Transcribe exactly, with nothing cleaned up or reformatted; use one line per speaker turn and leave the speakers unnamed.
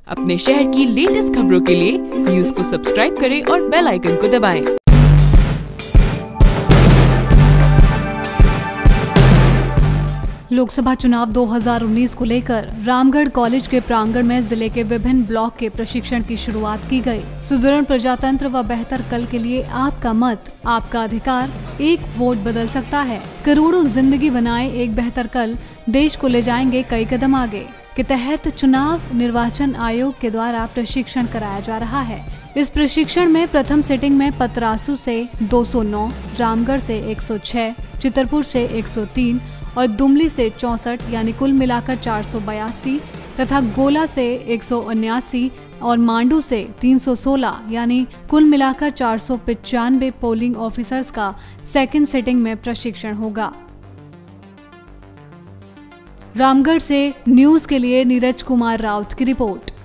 अपने शहर की लेटेस्ट खबरों के लिए न्यूज को सब्सक्राइब करें और बेल आइकन को दबाएं।
लोकसभा चुनाव दो हज़ार उन्नीस को लेकर रामगढ़ कॉलेज के प्रांगण में जिले के विभिन्न ब्लॉक के प्रशिक्षण की शुरुआत की गई। सुदृढ़ प्रजातंत्र व बेहतर कल के लिए आपका मत, आपका अधिकार, एक वोट बदल सकता है। करोड़ों जिंदगी बनाए एक बेहतर कल, देश को ले जाएंगे कई कदम आगे के तहत चुनाव निर्वाचन आयोग के द्वारा प्रशिक्षण कराया जा रहा है। इस प्रशिक्षण में प्रथम सिटिंग में पतरासू से दो सौ नौ, रामगढ़ से एक सौ छह, चितरपुर से एक सौ तीन और दुमली से चौसठ यानी कुल मिलाकर चार सौ बयासी तथा गोला से एक सौ उन्यासी और मांडू से तीन सौ सोलह यानी कुल मिलाकर चार सौ पचानवे पोलिंग ऑफिसर्स का सेकेंड सिटिंग में प्रशिक्षण होगा। रामगढ़ से न्यूज के लिए नीरज कुमार राउत की रिपोर्ट।